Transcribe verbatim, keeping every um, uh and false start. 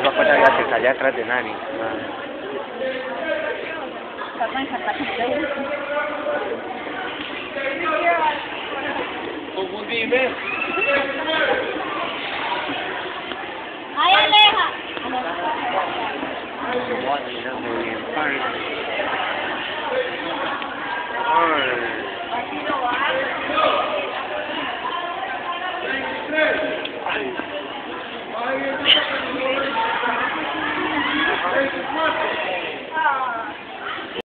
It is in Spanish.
iba a poner la que allá atrás de Nani. Confundime. ¡Ay, Aleja! Ay.